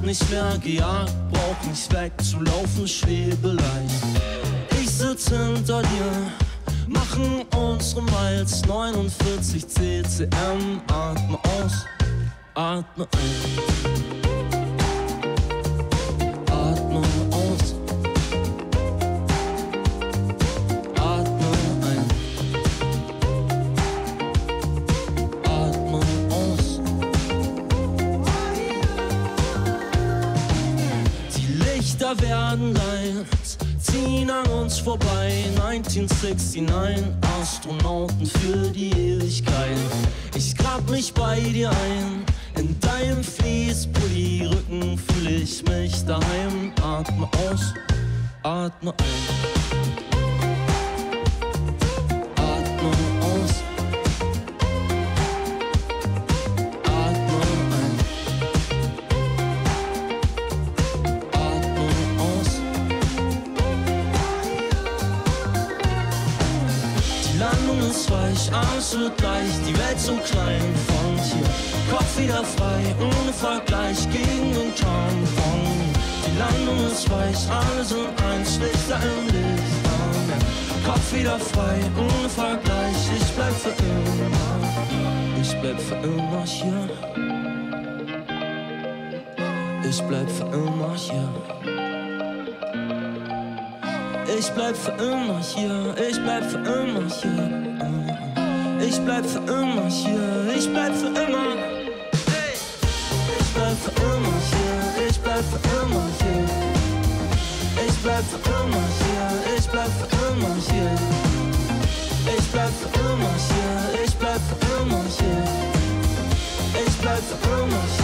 werd nicht mehr gejagt, brauch nicht wegzulaufen, schwebe leicht. Ich sitz hinter dir, machen unsere Miles 49 CCM. Atme aus, atme ein. Atme aus, atme ein. Atme aus. Die Lichter werden leid, ziehen an uns vorbei. 1969, Astronauten für die Ewigkeit. Ich grab mich bei dir ein, in deinem Fließpulli-Rücken fühl ich mich daheim. Atme aus, atme ein. Atme aus, atme ein. Atme aus. Die Landung ist weich, alles wird leicht, die Welt so klein von hier. Kopf wieder frei, ohne Vergleich gegen den Tampon. Die Landung ist weich, alle sind eins, Lichter im Licht. Amen. Kopf wieder frei, ohne Vergleich, ich bleib für immer. Ich bleib für immer hier. Ich bleib für immer hier. Ich bleib für immer hier. Ich bleib für immer hier. Ich bleib für immer hier. Ich bleib für immer. Ich bleib für immer hier, ich bleib für immer hier. Ich bleib für immer hier, ich bleib für immer hier. Ich bleib für immer hier, ich bleib für immer hier. Ich bleib für immer hier.